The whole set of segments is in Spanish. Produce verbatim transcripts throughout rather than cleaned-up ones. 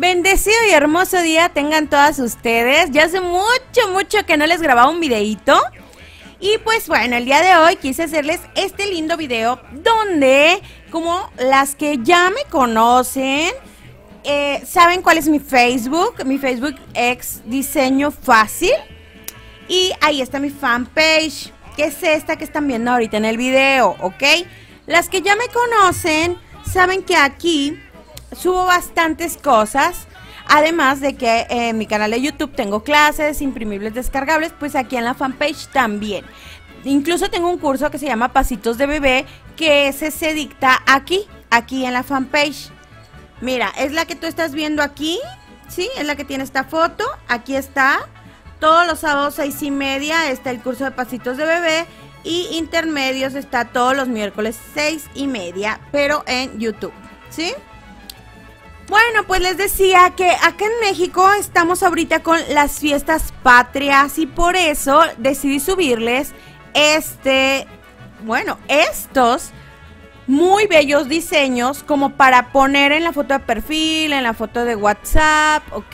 Bendecido y hermoso día tengan todas ustedes. Ya hace mucho, mucho que no les grababa un videíto. Y pues bueno, el día de hoy quise hacerles este lindo video donde, como las que ya me conocen, eh, saben cuál es mi Facebook. Mi Facebook es Diseño Fácil. Y ahí está mi fanpage, que es esta que están viendo ahorita en el video, ¿ok? Las que ya me conocen saben que aquí subo bastantes cosas. Además de que en mi canal de YouTube tengo clases, imprimibles descargables, pues aquí en la fanpage también. Incluso tengo un curso que se llama Pasitos de Bebé, que ese se dicta aquí, aquí en la fanpage. Mira, es la que tú estás viendo aquí, ¿sí? Es la que tiene esta foto, aquí está. Todos los sábados seis y media está el curso de Pasitos de Bebé. Y intermedios está todos los miércoles seis y media, pero en YouTube, ¿sí? Bueno, pues les decía que acá en México estamos ahorita con las fiestas patrias y por eso decidí subirles este, bueno, estos muy bellos diseños como para poner en la foto de perfil, en la foto de WhatsApp, ¿ok?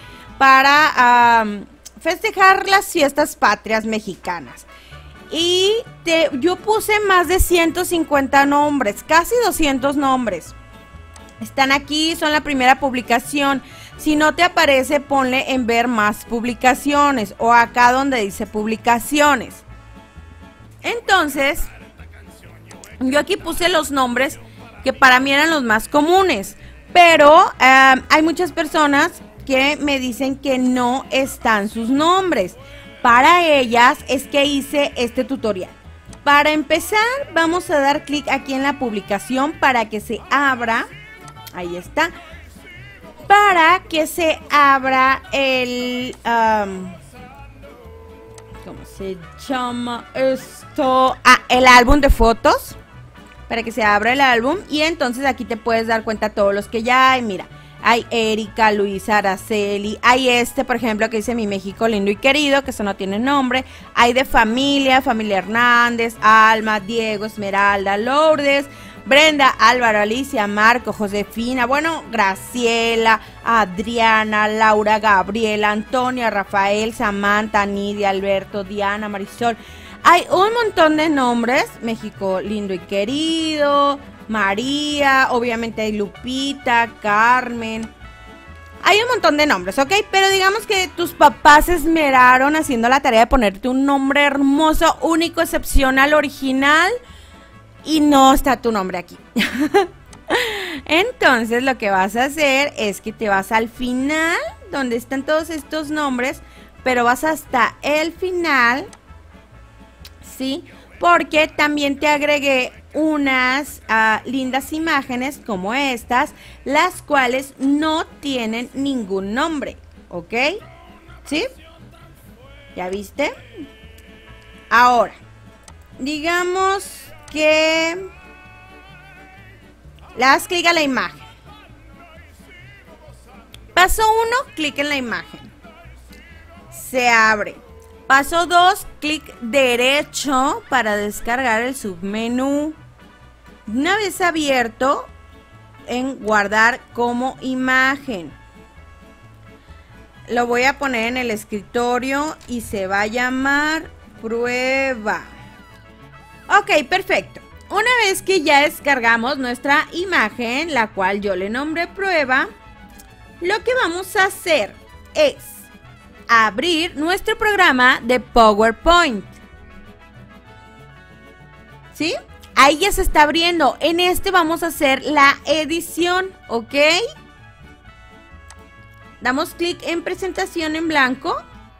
Para um, festejar las fiestas patrias mexicanas. Y te, yo puse más de ciento cincuenta nombres, casi doscientos nombres. Están aquí, son la primera publicación. Si no te aparece, ponle en ver más publicaciones o acá donde dice publicaciones. Entonces, yo aquí puse los nombres que para mí eran los más comunes. Pero eh, hay muchas personas que me dicen que no están sus nombres. Para ellas es que hice este tutorial. Para empezar, vamos a dar clic aquí en la publicación para que se abra. Ahí está. Para que se abra el... Um, ¿cómo se llama esto? Ah, el álbum de fotos. Para que se abra el álbum. Y entonces aquí te puedes dar cuenta todos los que ya hay. Mira, hay Erika, Luisa, Araceli. Hay este, por ejemplo, que dice Mi México lindo y querido, que eso no tiene nombre. Hay de familia, familia Hernández, Alma, Diego, Esmeralda, Lourdes, Brenda, Álvaro, Alicia, Marco, Josefina, bueno, Graciela, Adriana, Laura, Gabriela, Antonia, Rafael, Samantha, Nidia, Alberto, Diana, Marisol. Hay un montón de nombres. México lindo y querido, María, obviamente hay Lupita, Carmen. Hay un montón de nombres, ¿ok? Pero digamos que tus papás se esmeraron haciendo la tarea de ponerte un nombre hermoso, único, excepcional, original. Y no está tu nombre aquí. Entonces lo que vas a hacer es que te vas al final, donde están todos estos nombres, pero vas hasta el final, ¿sí? Porque también te agregué unas uh, lindas imágenes como estas, las cuales no tienen ningún nombre, ¿ok? ¿Sí? ¿Ya viste? Ahora, digamos que le das clic a la imagen. Paso uno, clic en la imagen. Se abre. Paso dos, clic derecho para descargar el submenú. Una vez abierto, en guardar como imagen. Lo voy a poner en el escritorio y se va a llamar prueba. Ok, perfecto. Una vez que ya descargamos nuestra imagen, la cual yo le nombré prueba, lo que vamos a hacer es abrir nuestro programa de PowerPoint. ¿Sí? Ahí ya se está abriendo. En este vamos a hacer la edición, ¿ok? Damos clic en presentación en blanco.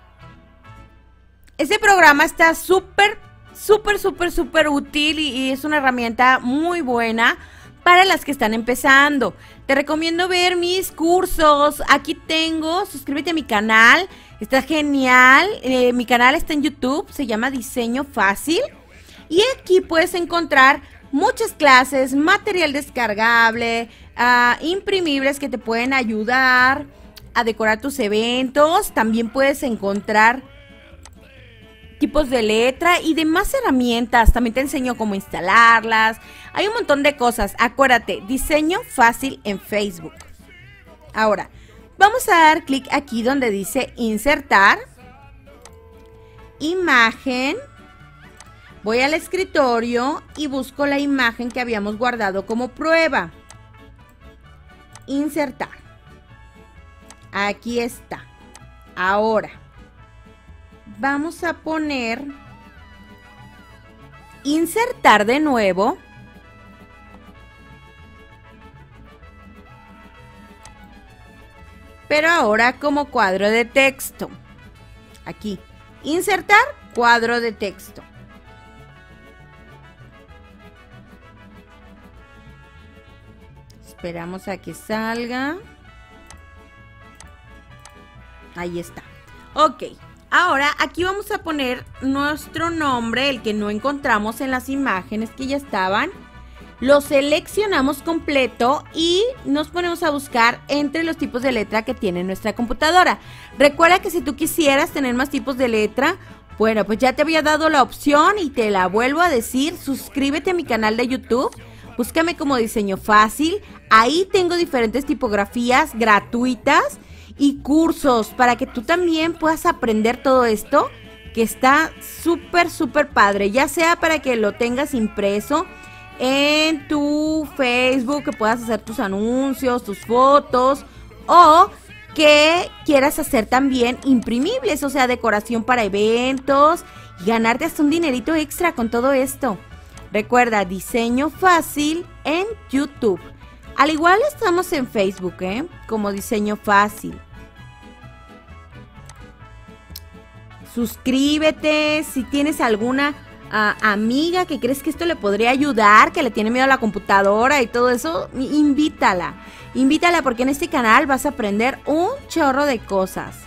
Ese programa está súper Súper, súper, súper útil y, y es una herramienta muy buena para las que están empezando. Te recomiendo ver mis cursos. Aquí tengo, suscríbete a mi canal. Está genial. Eh, mi canal está en YouTube, se llama Diseño Fácil. Y aquí puedes encontrar muchas clases, material descargable, uh, imprimibles que te pueden ayudar a decorar tus eventos. También puedes encontrar tipos de letra y demás herramientas. También te enseño cómo instalarlas. Hay un montón de cosas. Acuérdate, Diseño Fácil en Facebook. Ahora, Vamos a dar clic aquí donde dice insertar, imagen, voy al escritorio y busco la imagen que habíamos guardado como prueba. Insertar. Aquí está. Ahora, vamos a poner insertar de nuevo. Pero ahora como cuadro de texto. Aquí, insertar cuadro de texto. Esperamos a que salga. Ahí está. Ok, ahora aquí vamos a poner nuestro nombre, el que no encontramos en las imágenes que ya estaban. Lo seleccionamos completo y nos ponemos a buscar entre los tipos de letra que tiene nuestra computadora. Recuerda que si tú quisieras tener más tipos de letra, bueno, pues ya te había dado la opción y te la vuelvo a decir. Suscríbete a mi canal de YouTube, búscame como Diseño Fácil. Ahí tengo diferentes tipografías gratuitas y cursos para que tú también puedas aprender todo esto, que está súper, súper padre. Ya sea para que lo tengas impreso en tu Facebook, que puedas hacer tus anuncios, tus fotos, o que quieras hacer también imprimibles, o sea, decoración para eventos y ganarte hasta un dinerito extra con todo esto. Recuerda, Diseño Fácil en YouTube. Al igual estamos en Facebook, ¿eh? Como Diseño Fácil. Suscríbete si tienes alguna Uh, amiga que crees que esto le podría ayudar, que le tiene miedo a la computadora y todo eso, invítala, invítala porque en este canal vas a aprender un chorro de cosas.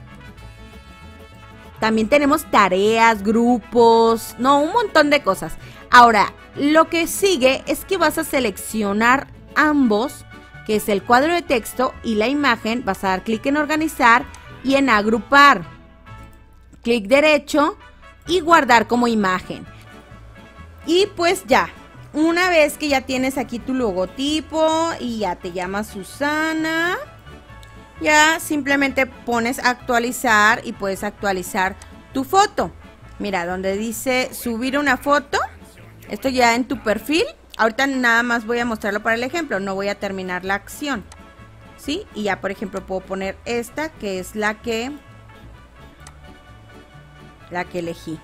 También tenemos tareas, grupos, no, un montón de cosas. Ahora, lo que sigue es que vas a seleccionar ambos, que es el cuadro de texto y la imagen. Vas a dar clic en organizar y en agrupar. Clic derecho y guardar como imagen. Y pues ya, una vez que ya tienes aquí tu logotipo y ya te llamas Susana, ya simplemente pones actualizar y puedes actualizar tu foto. Mira, donde dice subir una foto, esto ya en tu perfil. Ahorita nada más voy a mostrarlo para el ejemplo, no voy a terminar la acción, ¿sí? Y ya, por ejemplo, puedo poner esta, que es la que la que elegí.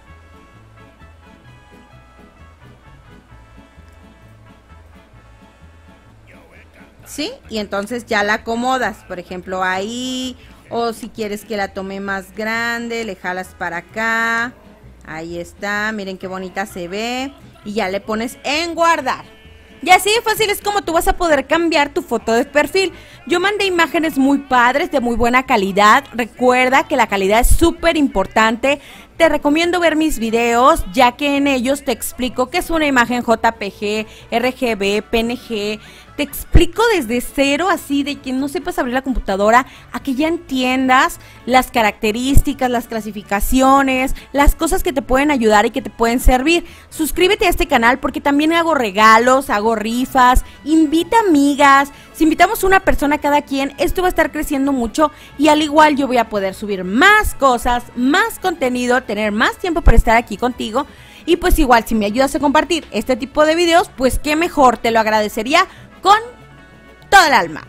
¿Sí? Y entonces ya la acomodas, por ejemplo, ahí, o si quieres que la tome más grande, le jalas para acá. Ahí está, miren qué bonita se ve. Y ya le pones en guardar. Y así de fácil es como tú vas a poder cambiar tu foto de perfil. Yo mandé imágenes muy padres, de muy buena calidad. Recuerda que la calidad es súper importante. Te recomiendo ver mis videos, ya que en ellos te explico qué es una imagen J P G, R G B, P N G. Te explico desde cero, así de que no sepas abrir la computadora, a que ya entiendas las características, las clasificaciones, las cosas que te pueden ayudar y que te pueden servir. Suscríbete a este canal porque también hago regalos, hago rifas, invita amigas. Si invitamos una persona cada quien, esto va a estar creciendo mucho y al igual yo voy a poder subir más cosas, más contenido, tener más tiempo para estar aquí contigo. Y pues igual, si me ayudas a compartir este tipo de videos, pues qué mejor, te lo agradecería con toda el alma.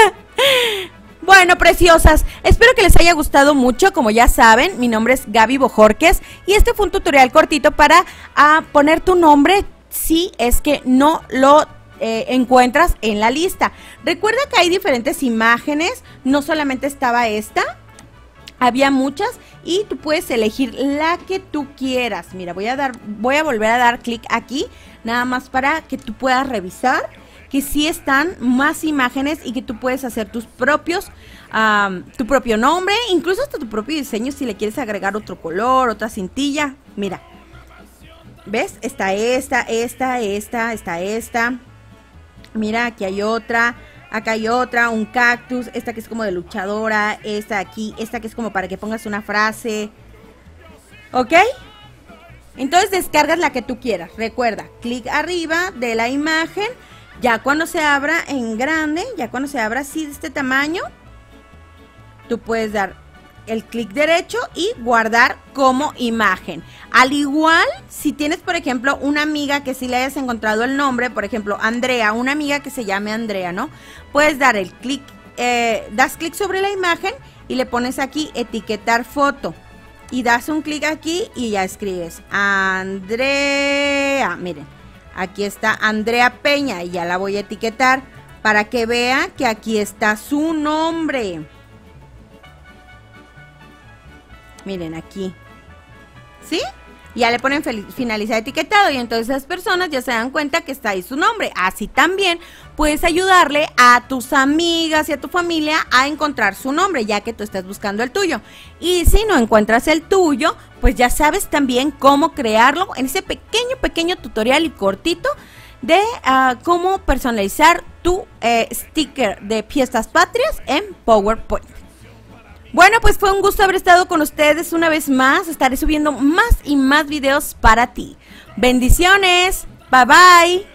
Bueno, preciosas, espero que les haya gustado mucho. Como ya saben, mi nombre es Gaby Bojorquez y este fue un tutorial cortito para uh, poner tu nombre si es que no lo eh, encuentras en la lista. Recuerda que hay diferentes imágenes, no solamente estaba esta, había muchas y tú puedes elegir la que tú quieras. Mira, voy a dar, voy a volver a dar clic aquí, nada más para que tú puedas revisar que sí están más imágenes y que tú puedes hacer tus propios, um, tu propio nombre, incluso hasta tu propio diseño si le quieres agregar otro color, otra cintilla. Mira, ¿ves? Está esta, esta, esta, está esta. Mira, aquí hay otra, acá hay otra, un cactus, esta que es como de luchadora, esta aquí, esta que es como para que pongas una frase. ¿Ok? Entonces descargas la que tú quieras. Recuerda, clic arriba de la imagen. Ya cuando se abra en grande, ya cuando se abra así de este tamaño, tú puedes dar el clic derecho y guardar como imagen. Al igual, si tienes, por ejemplo, una amiga que sí le hayas encontrado el nombre, por ejemplo, Andrea, una amiga que se llame Andrea, ¿no? Puedes dar el clic, eh, das clic sobre la imagen y le pones aquí etiquetar foto. Y das un clic aquí y ya escribes Andrea. Miren, aquí está Andrea Peña y ya la voy a etiquetar para que vea que aquí está su nombre. Miren aquí, ¿sí? Ya le ponen finalizar etiquetado y entonces esas personas ya se dan cuenta que está ahí su nombre. Así también puedes ayudarle a tus amigas y a tu familia a encontrar su nombre, ya que tú estás buscando el tuyo. Y si no encuentras el tuyo, pues ya sabes también cómo crearlo en ese pequeño, pequeño tutorial y cortito de uh, cómo personalizar tu eh, sticker de Fiestas Patrias en PowerPoint. Bueno, pues fue un gusto haber estado con ustedes una vez más. Estaré subiendo más y más videos para ti. Bendiciones. Bye bye.